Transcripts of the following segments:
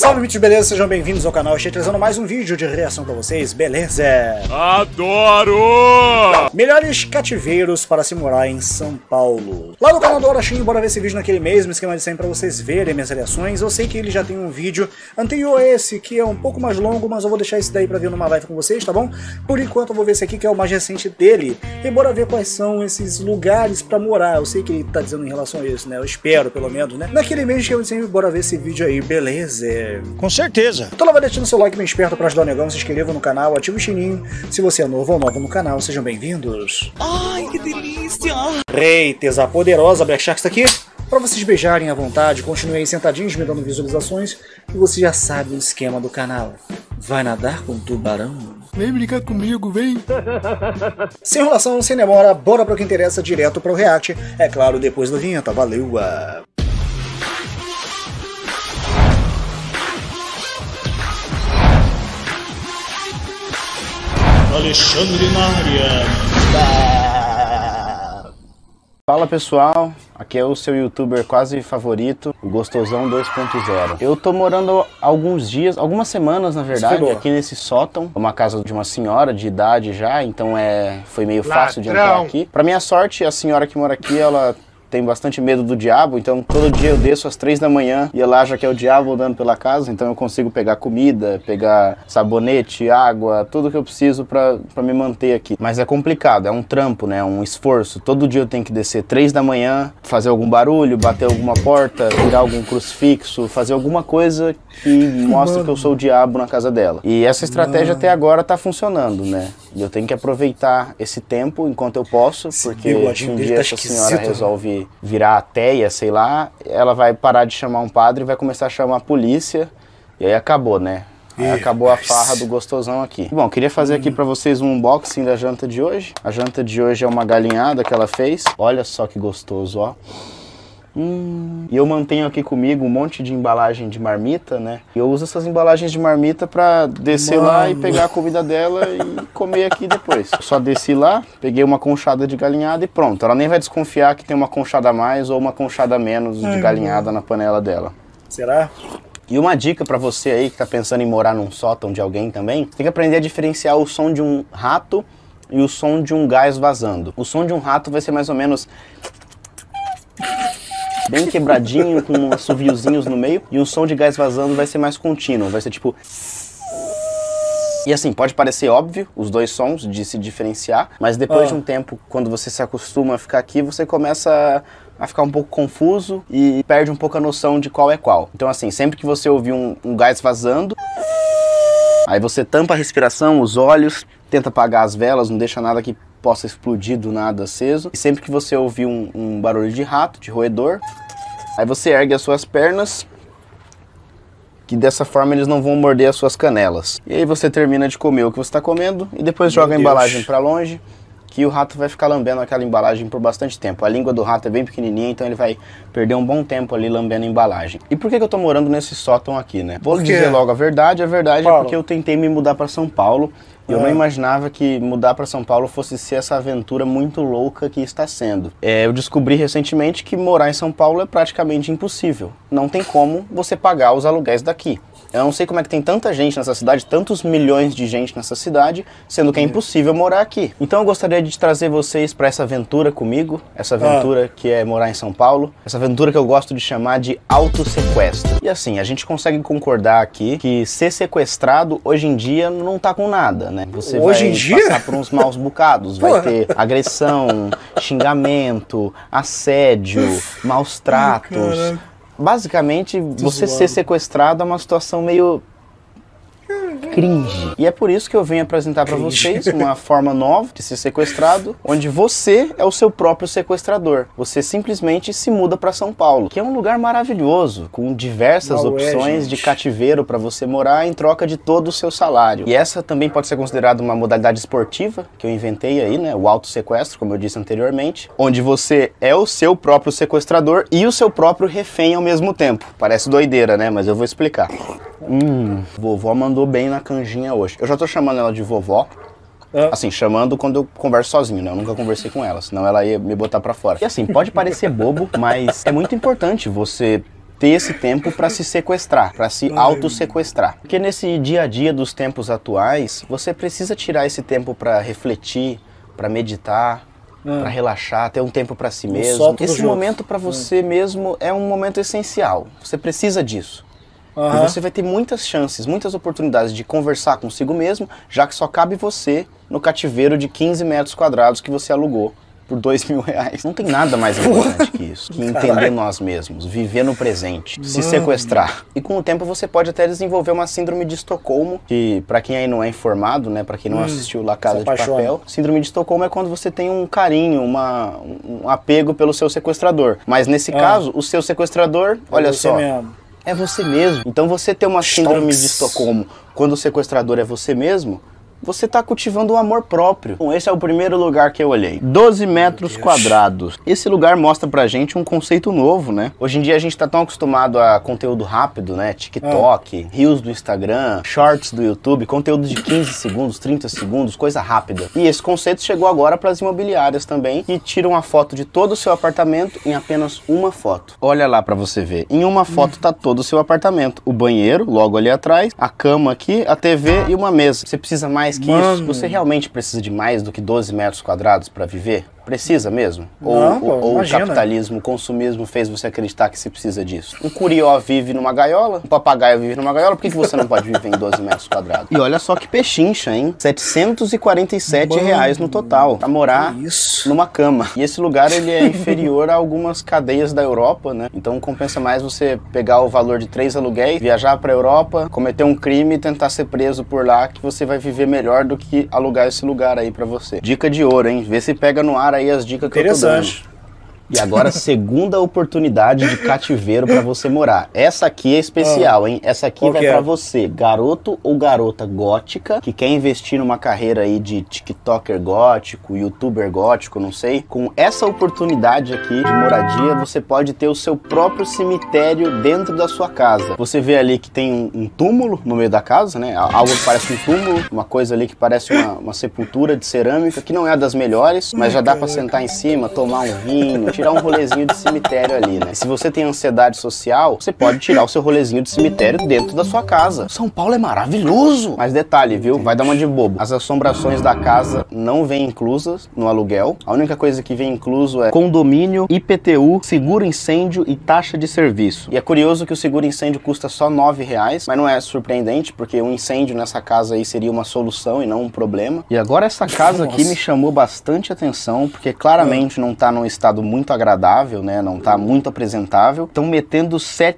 Salve, bichos, beleza? Sejam bem-vindos ao canal. Estou trazendo mais um vídeo de reação pra vocês, beleza? Adoro! Melhores cativeiros para se morar em São Paulo. Lá no canal do Orochinho, bora ver esse vídeo naquele mesmo esquema de sempre pra vocês verem minhas reações. Eu sei que ele já tem um vídeo anterior a esse, que é um pouco mais longo, mas eu vou deixar esse daí pra ver numa live com vocês, tá bom? Por enquanto eu vou ver esse aqui, que é o mais recente dele. E bora ver quais são esses lugares pra morar. Eu sei que ele tá dizendo em relação a isso, né? Eu espero, pelo menos, né? Naquele mesmo esquema de sempre, bora ver esse vídeo aí, beleza? Com certeza. Então lá vai deixando seu like bem esperto pra ajudar o negão, se inscreva no canal, ativa o sininho. Se você é novo ou nova no canal, sejam bem-vindos. Ai, que delícia! Haters, a poderosa Black Shark está aqui pra vocês beijarem à vontade. Continuem aí sentadinhos me dando visualizações e você já sabe o esquema do canal. Vai nadar com tubarão? Vem brincar comigo, vem. Sem enrolação, sem demora, bora pro que interessa, direto pro react. É claro, depois da vinheta. Valeu! Alexandre na área. Fala pessoal, aqui é o seu youtuber quase favorito, o Gostosão 2.0. Eu tô morando alguns dias, algumas semanas na verdade, aqui nesse sótão. É uma casa de uma senhora de idade já, então foi meio fácil de entrar aqui. Pra minha sorte, a senhora que mora aqui, ela tem bastante medo do diabo, então todo dia eu desço às 3 da manhã e lá já que é o diabo andando pela casa, então eu consigo pegar comida, pegar sabonete, água, tudo que eu preciso pra me manter aqui. Mas é complicado, é um trampo, né, um esforço. Todo dia eu tenho que descer 3 da manhã, fazer algum barulho, bater alguma porta, virar algum crucifixo, fazer alguma coisa que mostre que eu sou o diabo na casa dela. E essa estratégia até agora tá funcionando, né? E eu tenho que aproveitar esse tempo enquanto eu posso, porque se um dia essa senhora resolve virar ateia, sei lá, ela vai parar de chamar um padre e vai começar a chamar a polícia, e aí acabou, né? Aí acabou a farra do Gostosão aqui. Bom, queria fazer aqui pra vocês um unboxing da janta de hoje. A janta de hoje é uma galinhada que ela fez. Olha só que gostoso, ó. E eu mantenho aqui comigo um monte de embalagem de marmita, né? E eu uso essas embalagens de marmita pra descer lá e pegar a comida dela e comer aqui depois. Eu só desci lá, peguei uma conchada de galinhada e pronto. Ela nem vai desconfiar que tem uma conchada a mais ou uma conchada a menos de galinhada na panela dela. Será? E uma dica pra você aí que tá pensando em morar num sótão de alguém também, tem que aprender a diferenciar o som de um rato e o som de um gás vazando. O som de um rato vai ser mais ou menos bem quebradinho, com assoviozinhos no meio, e o som de gás vazando vai ser mais contínuo, vai ser tipo... E assim, pode parecer óbvio, os dois sons, de se diferenciar, mas depois de um tempo, quando você se acostuma a ficar aqui, você começa a ficar um pouco confuso e perde um pouco a noção de qual é qual. Então assim, sempre que você ouvir um gás vazando, aí você tampa a respiração, os olhos, tenta apagar as velas, não deixa nada que possa explodir do nada aceso. E sempre que você ouvir um barulho de rato, de roedor, aí você ergue as suas pernas, que dessa forma eles não vão morder as suas canelas. E aí você termina de comer o que você está comendo e depois joga a embalagem para longe, que o rato vai ficar lambendo aquela embalagem por bastante tempo. A língua do rato é bem pequenininha, então ele vai perder um bom tempo ali lambendo a embalagem. E por que eu tô morando nesse sótão aqui, né? Vou dizer logo a verdade é porque eu tentei me mudar para São Paulo. Eu não imaginava que mudar para São Paulo fosse ser essa aventura muito louca que está sendo. Eu descobri recentemente que morar em São Paulo é praticamente impossível. Não tem como você pagar os aluguéis daqui. Eu não sei como é que tem tanta gente nessa cidade, tantos milhões de gente nessa cidade, sendo que é impossível morar aqui. Então eu gostaria de trazer vocês para essa aventura comigo, essa aventura que é morar em São Paulo, essa aventura que eu gosto de chamar de autossequestro. E assim, a gente consegue concordar aqui que ser sequestrado hoje em dia não tá com nada, né? Você vai passar por uns maus bocados, vai ter agressão, xingamento, assédio, maus tratos. Basicamente, você ser sequestrado é uma situação meio cringe. E é por isso que eu venho apresentar para vocês uma forma nova de ser sequestrado, onde você é o seu próprio sequestrador. Você simplesmente se muda para São Paulo, que é um lugar maravilhoso, com diversas opções de cativeiro para você morar em troca de todo o seu salário. E essa também pode ser considerada uma modalidade esportiva que eu inventei aí, né? O autossequestro, como eu disse anteriormente, onde você é o seu próprio sequestrador e o seu próprio refém ao mesmo tempo. Parece doideira, né? Mas eu vou explicar. Vovó mandou bem na canjinha hoje. Eu já tô chamando ela de vovó. Assim, chamando quando eu converso sozinho, né? Eu nunca conversei com ela, senão ela ia me botar pra fora. E assim, pode parecer bobo, mas é muito importante você ter esse tempo para se sequestrar, para se auto-sequestrar. Porque nesse dia a dia dos tempos atuais, você precisa tirar esse tempo para refletir, para meditar, para relaxar, ter um tempo para si mesmo. Esse momento para você mesmo é um momento essencial. Você precisa disso. E você vai ter muitas chances, muitas oportunidades de conversar consigo mesmo, já que só cabe você no cativeiro de 15 metros quadrados que você alugou por R$2.000. Não tem nada mais importante que isso, que entender nós mesmos, viver no presente, se sequestrar. E com o tempo você pode até desenvolver uma síndrome de Estocolmo, que pra quem aí não é informado, né, pra quem não assistiu La Casa de Papel, síndrome de Estocolmo é quando você tem um carinho, um apego pelo seu sequestrador. Mas nesse caso, o seu sequestrador, olha só, é você mesmo. Então você ter uma síndrome de Estocolmo quando o sequestrador é você mesmo, você está cultivando o amor próprio. Bom, esse é o primeiro lugar que eu olhei. 12 metros quadrados. Esse lugar mostra pra gente um conceito novo, né? Hoje em dia a gente tá tão acostumado a conteúdo rápido, né? TikTok, Reels do Instagram, Shorts do YouTube, conteúdo de 15 segundos, 30 segundos, coisa rápida. E esse conceito chegou agora para as imobiliárias também, que tiram a foto de todo o seu apartamento em apenas uma foto. Olha lá pra você ver. Em uma foto tá todo o seu apartamento. O banheiro, logo ali atrás, a cama aqui, a TV e uma mesa. Você precisa mais que isso? Você realmente precisa de mais do que 12 metros quadrados para viver? Precisa mesmo? Ou o capitalismo, o consumismo fez você acreditar que você precisa disso? Um curió vive numa gaiola, um papagaio vive numa gaiola, por que você não pode viver em 12 metros quadrados? E olha só que pechincha, hein? R$747 no total, pra morar numa cama. E esse lugar, ele é inferior a algumas cadeias da Europa, né? Então compensa mais você pegar o valor de 3 aluguéis, viajar pra Europa, cometer um crime e tentar ser preso por lá, que você vai viver melhor do que alugar esse lugar aí pra você. Dica de ouro, hein? Vê se pega no ar aí as dicas que eu tô dando. E agora, segunda oportunidade de cativeiro pra você morar. Essa aqui é especial, hein? Essa aqui vai pra você, garoto ou garota gótica, que quer investir numa carreira aí de TikToker gótico, YouTuber gótico, não sei. Com essa oportunidade aqui de moradia, você pode ter o seu próprio cemitério dentro da sua casa. Você vê ali que tem um túmulo no meio da casa, né? Algo que parece um túmulo, uma coisa ali que parece uma sepultura de cerâmica, que não é das melhores, mas já dá pra sentar em cima, tomar um vinho, tirar um rolezinho de cemitério ali, né? E se você tem ansiedade social, você pode tirar o seu rolezinho de cemitério dentro da sua casa. São Paulo é maravilhoso! Mas detalhe, viu? Vai dar uma de bobo. As assombrações da casa não vêm inclusas no aluguel. A única coisa que vem incluso é condomínio, IPTU, seguro incêndio e taxa de serviço. E é curioso que o seguro incêndio custa só R$9, mas não é surpreendente, porque um incêndio nessa casa aí seria uma solução e não um problema. E agora essa casa aqui me chamou bastante atenção, porque claramente não tá num estado muito agradável, né? Não tá muito apresentável. Estão metendo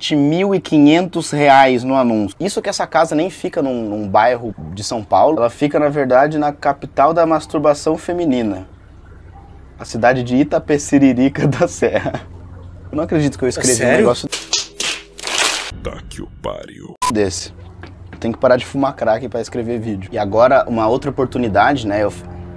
R$7.500 no anúncio. Isso que essa casa nem fica num bairro de São Paulo. Ela fica, na verdade, na capital da masturbação feminina. A cidade de Itapeciririca da Serra. Eu não acredito que eu escrevi um negócio Tá que o pariu. desse. Eu tenho que parar de fumar crack pra escrever vídeo. E agora, uma outra oportunidade, né?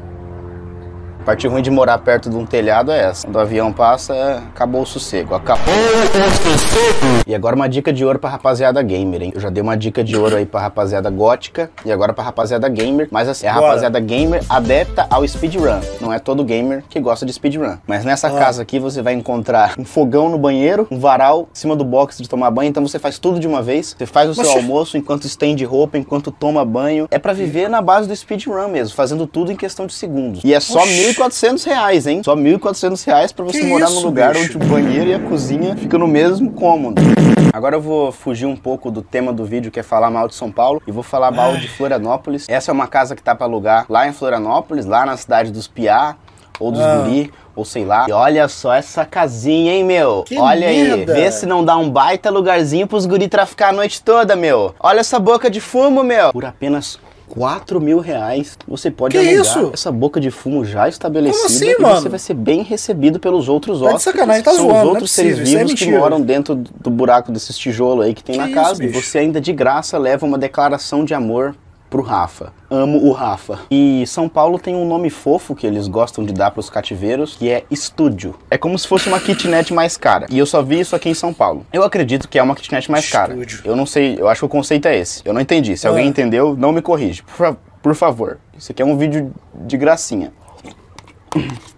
A parte ruim de morar perto de um telhado é essa. Quando o avião passa, acabou o sossego. Acabou o sossego! E agora uma dica de ouro pra rapaziada gamer, hein? Eu já dei uma dica de ouro aí pra rapaziada gótica e agora pra rapaziada gamer. Mas assim, é a rapaziada gamer adepta ao speedrun. Não é todo gamer que gosta de speedrun. Mas nessa casa aqui você vai encontrar um fogão no banheiro, um varal em cima do box de tomar banho. Então você faz tudo de uma vez. Você faz o seu almoço enquanto estende roupa, enquanto toma banho. É pra viver na base do speedrun mesmo, fazendo tudo em questão de segundos. E é só R$1.400, hein? Só R$1.400 pra você morar num lugar onde o banheiro e a cozinha ficam no mesmo cômodo. Agora eu vou fugir um pouco do tema do vídeo, que é falar mal de São Paulo, e vou falar mal de Florianópolis. Essa é uma casa que tá pra alugar lá em Florianópolis, lá na cidade dos Piá, ou dos Guri, ou sei lá. E olha só essa casinha, hein, meu? Olha aí, vê se não dá um baita lugarzinho pros guri traficar a noite toda, meu. Olha essa boca de fumo, meu. Por apenas R$4.000, você pode alugar essa boca de fumo já estabelecida. Como assim, mano? Você vai ser bem recebido pelos outros hóspedes. Tá de sacanagem, tá zoando. São os outros seres vivos que moram dentro do buraco desses tijolos aí que tem na casa. E você ainda de graça leva uma declaração de amor pro Rafa. Amo o Rafa. E São Paulo tem um nome fofo que eles gostam de dar pros cativeiros, que é estúdio. É como se fosse uma kitnet mais cara. E eu só vi isso aqui em São Paulo. Eu acredito que é uma kitnet mais cara. Eu não sei, eu acho que o conceito é esse. Eu não entendi. Se alguém entendeu, não me corrige. Por favor. Isso aqui é um vídeo de gracinha.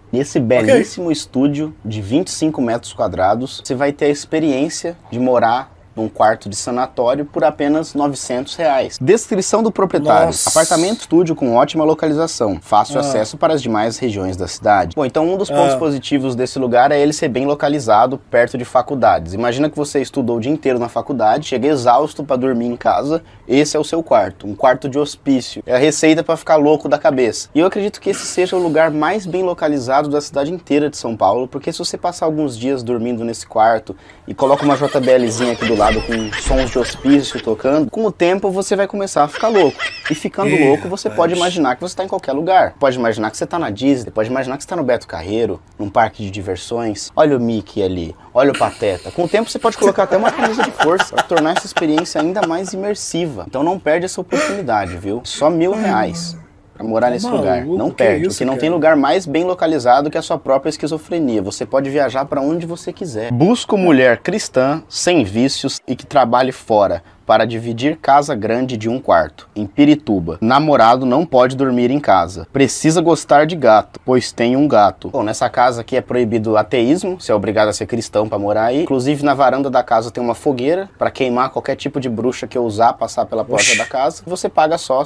Nesse belíssimo estúdio de 25 metros quadrados, você vai ter a experiência de morar num quarto de sanatório por apenas R$900. Descrição do proprietário. Nossa. Apartamento estúdio com ótima localização. Fácil acesso para as demais regiões da cidade. Bom, então um dos pontos positivos desse lugar é ele ser bem localizado perto de faculdades. Imagina que você estudou o dia inteiro na faculdade, chega exausto para dormir em casa, esse é o seu quarto. Um quarto de hospício. É a receita para ficar louco da cabeça. E eu acredito que esse seja o lugar mais bem localizado da cidade inteira de São Paulo, porque se você passar alguns dias dormindo nesse quarto e coloca uma JBLzinha aqui do lado com sons de hospício tocando, com o tempo você vai começar a ficar louco. E ficando louco, você pode imaginar que você está em qualquer lugar. Pode imaginar que você está na Disney, pode imaginar que você está no Beto Carreiro, num parque de diversões. Olha o Mickey ali, olha o Pateta. Com o tempo você pode colocar até uma camisa de força para tornar essa experiência ainda mais imersiva. Então não perde essa oportunidade, viu? Só R$1.000 pra morar nesse lugar. Não perde, porque não tem lugar mais bem localizado que a sua própria esquizofrenia. Você pode viajar pra onde você quiser. Busco mulher cristã, sem vícios e que trabalhe fora, para dividir casa grande de um quarto, em Pirituba. Namorado não pode dormir em casa. Precisa gostar de gato, pois tem um gato. Bom, nessa casa aqui é proibido ateísmo, você é obrigado a ser cristão para morar aí. Inclusive na varanda da casa tem uma fogueira para queimar qualquer tipo de bruxa que ousar passar pela porta da casa. Você paga só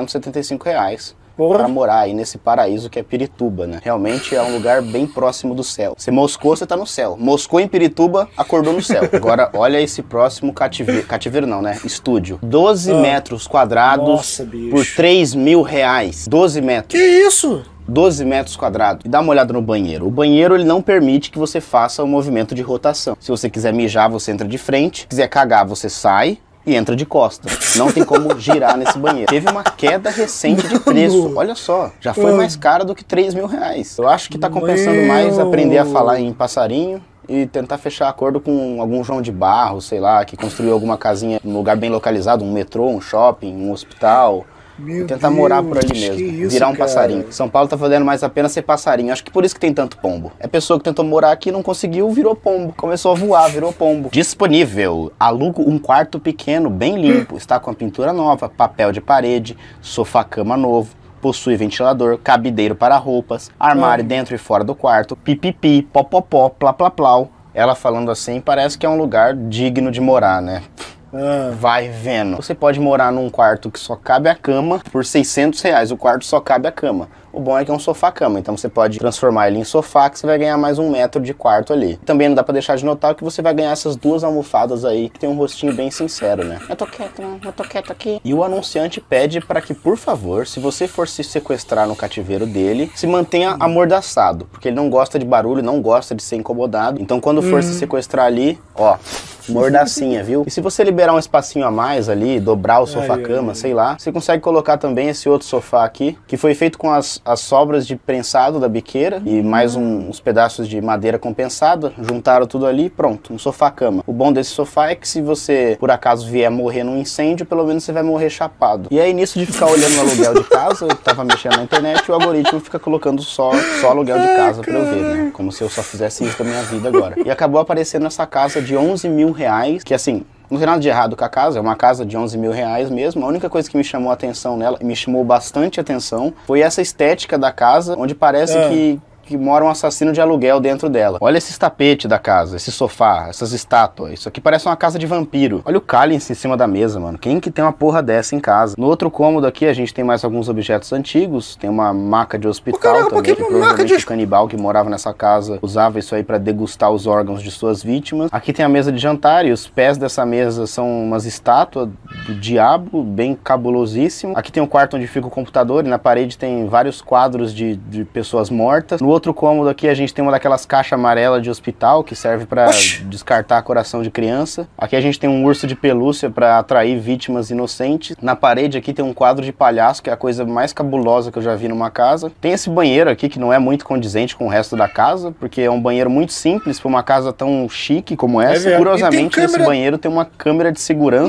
R$675. Pra morar aí nesse paraíso que é Pirituba, né? Realmente é um lugar bem próximo do céu. Você moscou, você tá no céu. Moscou em Pirituba, acordou no céu. Agora, olha esse próximo cativeiro. Cativeiro não, né? Estúdio. 12 metros quadrados. Nossa, bicho. Por R$3.000. 12 metros. Que isso? 12 metros quadrados. E dá uma olhada no banheiro. O banheiro, ele não permite que você faça o movimento de rotação. Se você quiser mijar, você entra de frente. Se quiser cagar, você sai e entra de costas. Não tem como girar nesse banheiro. Teve uma queda recente de preço. Olha só, já foi mais cara do que R$3.000. Eu acho que tá compensando mais aprender a falar em passarinho e tentar fechar acordo com algum João de Barro, sei lá, que construiu alguma casinha num lugar bem localizado, um metrô, um shopping, um hospital. E tentar morar por ali mesmo, virar um passarinho. São Paulo tá valendo mais a pena ser passarinho. Acho que por isso que tem tanto pombo. É pessoa que tentou morar aqui, não conseguiu, virou pombo. Começou a voar, virou pombo. Disponível. Alugo um quarto pequeno, bem limpo. Está com a pintura nova, papel de parede, sofá-cama novo. Possui ventilador, cabideiro para roupas, armário dentro e fora do quarto, pipipi, popopó, plá-plá-plau. Ela falando assim, parece que é um lugar digno de morar, né? Vai vendo. Você pode morar num quarto que só cabe a cama por R$600. O quarto só cabe a cama. O bom é que é um sofá-cama, então você pode transformar ele em sofá, que você vai ganhar mais 1 metro de quarto ali. Também não dá pra deixar de notar que você vai ganhar essas 2 almofadas aí, que tem um rostinho bem sincero, né? Eu tô quieto aqui. E o anunciante pede pra que, por favor, se você for se sequestrar no cativeiro dele, se mantenha amordaçado, porque ele não gosta de barulho, não gosta de ser incomodado. Então quando for se sequestrar ali, ó, mordacinha, viu? E se você liberar um espacinho a mais ali, dobrar o sofá-cama, sei lá, você consegue colocar também esse outro sofá aqui, que foi feito com as sobras de prensado da biqueira e mais uns pedaços de madeira compensada, juntaram tudo ali e pronto, um sofá-cama. O bom desse sofá é que se você, por acaso, vier morrer num incêndio, pelo menos você vai morrer chapado. E aí, nisso de ficar olhando o aluguel de casa, eu tava mexendo na internet e o algoritmo fica colocando só aluguel de casa pra eu ver, né? Como se eu só fizesse isso da minha vida agora. E acabou aparecendo essa casa de R$11.000, que assim, não tem nada de errado com a casa, é uma casa de R$11.000 mesmo. A única coisa que me chamou a atenção nela, e me chamou bastante atenção, foi essa estética da casa, onde parece que mora um assassino de aluguel dentro dela. Olha esse tapete da casa, esse sofá, essas estátuas. Isso aqui parece uma casa de vampiro. Olha o cálice em cima da mesa, mano. Quem que tem uma porra dessa em casa? No outro cômodo aqui, a gente tem mais alguns objetos antigos. Tem uma maca de hospital também, que provavelmente o canibal que morava nessa casa usava isso aí pra degustar os órgãos de suas vítimas. Aqui tem a mesa de jantar e os pés dessa mesa são umas estátuas do diabo, bem cabulosíssimo. Aqui tem um quarto onde fica o computador e na parede tem vários quadros de pessoas mortas. No outro cômodo aqui a gente tem uma daquelas caixas amarelas de hospital que serve pra descartar coração de criança. Aqui a gente tem um urso de pelúcia pra atrair vítimas inocentes. Na parede aqui tem um quadro de palhaço, que é a coisa mais cabulosa que eu já vi numa casa. Tem esse banheiro aqui que não é muito condizente com o resto da casa, porque é um banheiro muito simples pra uma casa tão chique como essa. Curiosamente, nesse banheiro tem uma câmera de segurança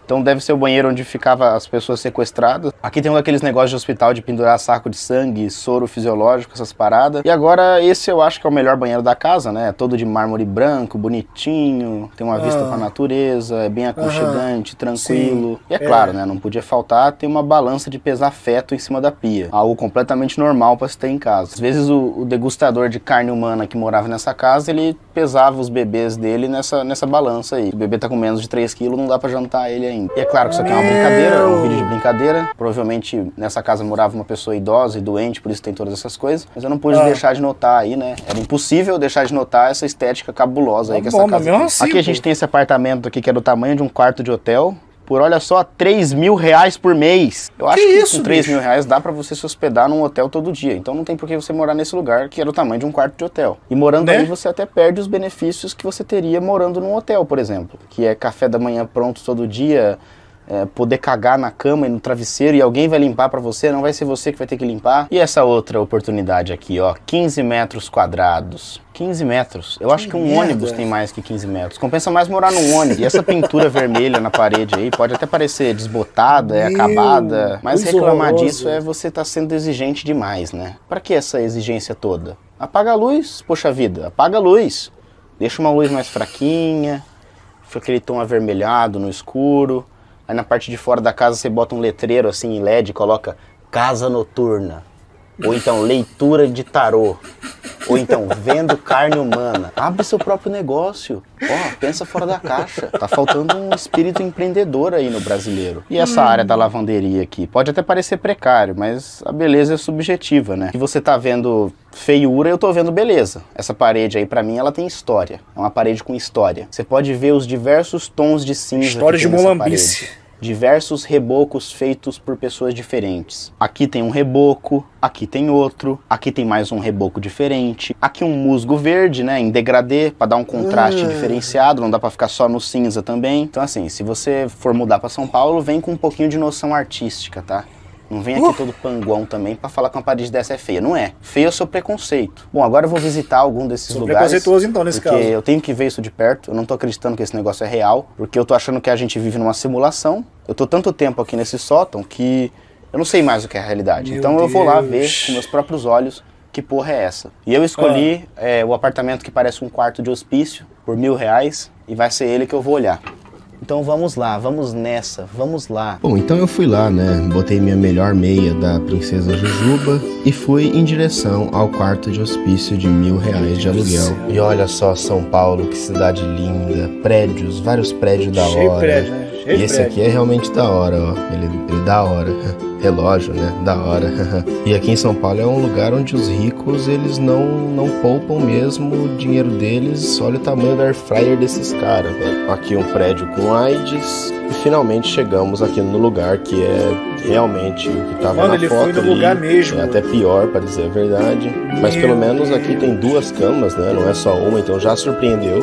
Então deve ser o banheiro onde ficava as pessoas sequestradas. Aqui tem um daqueles negócios de hospital de pendurar saco de sangue, soro fisiológico, essas paradas. E agora esse eu acho que é o melhor banheiro da casa, né? Todo de mármore branco, bonitinho, tem uma vista pra natureza, é bem aconchegante, tranquilo. Sim. E é claro, né? Não podia faltar ter uma balança de pesar feto em cima da pia. Algo completamente normal pra se ter em casa. Às vezes o degustador de carne humana que morava nessa casa, ele pesava os bebês dele nessa balança aí. Se o bebê tá com menos de 3 quilos, não dá pra jantar ele ainda. E é claro que isso aqui é uma brincadeira, é um vídeo de brincadeira. Provavelmente nessa casa morava uma pessoa idosa e doente, por isso tem todas essas coisas. Mas eu não pude deixar de notar aí, né? Era impossível deixar de notar essa estética cabulosa aí que essa casa tem. Assim, aqui a gente tem esse apartamento aqui que é do tamanho de um quarto de hotel. Por, olha só, 3 mil reais por mês. Eu acho que com 3 mil reais dá pra você se hospedar num hotel todo dia. Então não tem por que você morar nesse lugar que era o tamanho de um quarto de hotel. E morando aí você até perde os benefícios que você teria morando num hotel, por exemplo. Que é café da manhã pronto todo dia, poder cagar na cama e no travesseiro e alguém vai limpar pra você, não vai ser você que vai ter que limpar. E essa outra oportunidade aqui, ó, 15 metros quadrados. 15 metros. Eu acho que um ônibus tem mais que 15 metros. Compensa mais morar num ônibus. E essa pintura vermelha na parede aí pode até parecer desbotada, acabada, mas reclamar disso é você tá sendo exigente demais, né? Pra que essa exigência toda? Apaga a luz, poxa vida, apaga a luz. Deixa uma luz mais fraquinha, fica aquele tom avermelhado no escuro. Aí na parte de fora da casa você bota um letreiro assim em LED e coloca casa noturna. Ou então leitura de tarô. Ou então vendo carne humana. Abre seu próprio negócio. Ó, pensa fora da caixa. Tá faltando um espírito empreendedor aí no brasileiro. E essa área da lavanderia aqui? Pode até parecer precário, mas a beleza é subjetiva, né? Se você tá vendo feiura, eu tô vendo beleza. Essa parede aí, pra mim, ela tem história. É uma parede com história. Você pode ver os diversos tons de cinza. História de Molambice. Diversos rebocos feitos por pessoas diferentes. Aqui tem um reboco, aqui tem outro, aqui tem mais um reboco diferente. Aqui um musgo verde, né, em degradê, para dar um contraste diferenciado, não dá para ficar só no cinza também. Então assim, se você for mudar para São Paulo, vem com um pouquinho de noção artística, tá? Não vem aqui todo panguão também pra falar que uma parede dessa é feia. Não é. Feio é o seu preconceito. Bom, agora eu vou visitar algum desses lugares. Preconceituoso então, nesse caso. Porque eu tenho que ver isso de perto. Eu não tô acreditando que esse negócio é real. Porque eu tô achando que a gente vive numa simulação. Eu tô tanto tempo aqui nesse sótão que eu não sei mais o que é a realidade. Então eu vou lá ver com meus próprios olhos que porra é essa. E eu escolhi o apartamento que parece um quarto de hospício por R$1.000. E vai ser ele que eu vou olhar. Então vamos lá, vamos nessa, vamos lá. Bom, então eu fui lá, né, botei minha melhor meia da Princesa Jujuba e fui em direção ao quarto de hospício de R$1.000 de aluguel. E olha só São Paulo, que cidade linda, prédios, vários prédios da hora. Prédio, né? E esse aqui é realmente da hora, ó, ele da hora. Relógio, né? Da hora. E aqui em São Paulo é um lugar onde os ricos, eles não poupam mesmo o dinheiro deles. Olha o tamanho do air fryer desses caras, velho. Aqui um prédio com AIDS. E finalmente chegamos aqui no lugar que é realmente o que tava na foto. Foi no lugar mesmo. É até pior, para dizer a verdade. Mas pelo menos aqui tem 2 camas, né? Não é só uma, então já surpreendeu.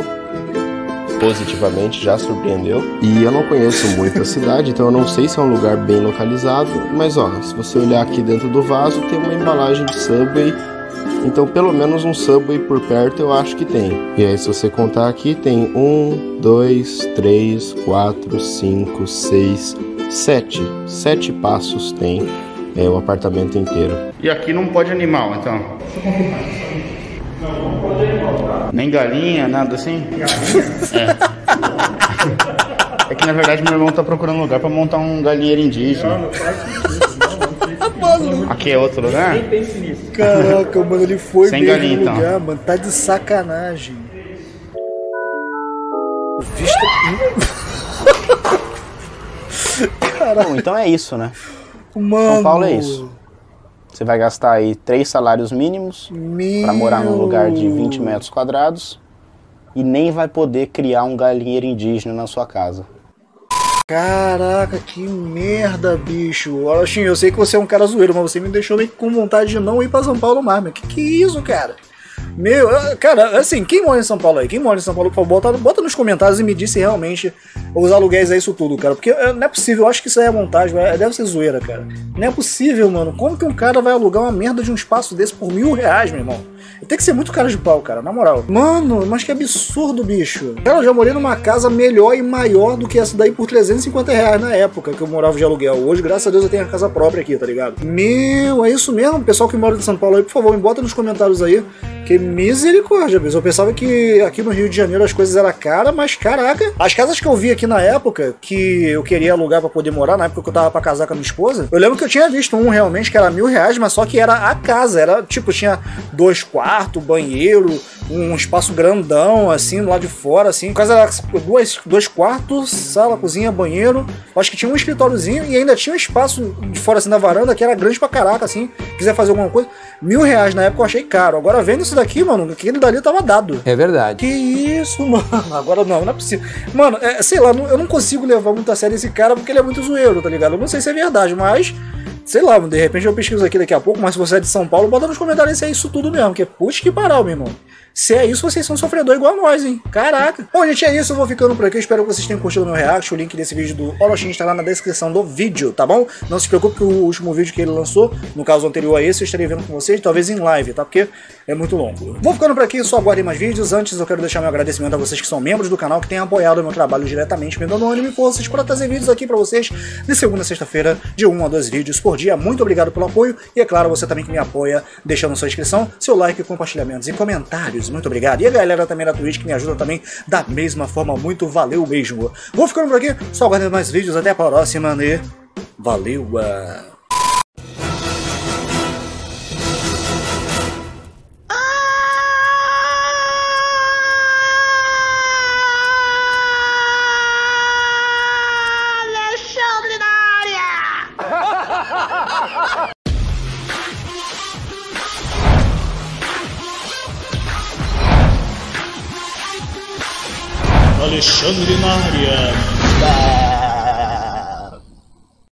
Positivamente, já surpreendeu. E eu não conheço muito a cidade, então eu não sei se é um lugar bem localizado. Mas ó, se você olhar aqui dentro do vaso, tem uma embalagem de Subway. Então pelo menos um Subway por perto eu acho que tem. E aí se você contar aqui, tem 1, 2, 3, 4, 5, 6, 7. 7 passos tem o apartamento inteiro. E aqui não pode animal, então? Nem galinha, nada assim? É que na verdade meu irmão tá procurando lugar pra montar um galinheiro indígena. Aqui é outro lugar? Caraca, mano, ele foi sem mesmo galinha, no lugar, então. mano. Tá de sacanagem. Bom, então é isso, né? Mano. São Paulo é isso. Você vai gastar aí 3 salários mínimos pra morar num lugar de 20 metros quadrados e nem vai poder criar um galinheiro indígena na sua casa. Caraca, que merda, bicho. Alexinho, eu sei que você é um cara zoeiro, mas você me deixou meio com vontade de não ir pra São Paulo mais, meu. Que é isso, cara? Meu, cara, assim, quem mora em São Paulo aí? Quem mora em São Paulo, por favor, bota nos comentários e me diz se realmente os aluguéis é isso tudo, cara. Porque não é possível, eu acho que isso aí é montagem, deve ser zoeira, cara. Não é possível, mano. Como que um cara vai alugar uma merda de um espaço desse por R$1.000, meu irmão? Tem que ser muito cara de pau, cara, na moral. Mano, mas que absurdo, bicho. Cara, eu já morei numa casa melhor e maior do que essa daí por R$350 na época que eu morava de aluguel. Hoje, graças a Deus, eu tenho a casa própria aqui, tá ligado? Meu, é isso mesmo? Pessoal que mora em São Paulo aí, por favor, me bota nos comentários aí. Que misericórdia, bicho. Eu pensava que aqui no Rio de Janeiro as coisas eram caras, mas caraca. As casas que eu vi aqui na época, que eu queria alugar pra poder morar, na época que eu tava pra casar com a minha esposa, eu lembro que eu tinha visto um realmente que era R$1.000, mas só que era a casa. Era tipo, tinha 2 quartos, banheiro, um espaço grandão, assim, lá de fora, assim. A casa era 2 quartos, sala, cozinha, banheiro. Acho que tinha um escritóriozinho e ainda tinha um espaço de fora, assim, da varanda, que era grande pra caraca, assim. Quiser fazer alguma coisa. R$1.000 na época eu achei caro. Agora vendo isso daqui, mano, aquele dali tava dado. É verdade. Que isso, mano. Agora não é possível. Mano, sei lá, eu não consigo levar muito a sério esse cara porque ele é muito zoeiro, tá ligado? Eu não sei se é verdade, mas... sei lá, de repente eu pesquiso aqui daqui a pouco, mas se você é de São Paulo, bota nos comentários se é isso tudo mesmo, que putz que paral, meu irmão. Se é isso, vocês são sofredor igual a nós, hein? Caraca. Bom, gente, é isso. Eu vou ficando por aqui. Eu espero que vocês tenham curtido o meu react. O link desse vídeo do Orochim está lá na descrição do vídeo, tá bom? Não se preocupe que o último vídeo que ele lançou, no caso anterior a esse, eu estarei vendo com vocês, talvez em live, tá? Porque é muito longo. Vou ficando por aqui. Só aguardem mais vídeos. Antes, eu quero deixar meu agradecimento a vocês que são membros do canal, que têm apoiado o meu trabalho diretamente, me dando ânimo e forças para trazer vídeos aqui pra vocês de segunda a sexta-feira, de 1 a 2 vídeos por dia. Muito obrigado pelo apoio. E é claro, você também que me apoia, deixando sua inscrição, seu like, compartilhamentos e comentários. Muito obrigado. E a galera também da Twitch que me ajuda também da mesma forma. Muito valeu mesmo. Vou ficando por aqui. Só aguardando mais vídeos. Até a próxima, né? Valeu! Alexandre na área.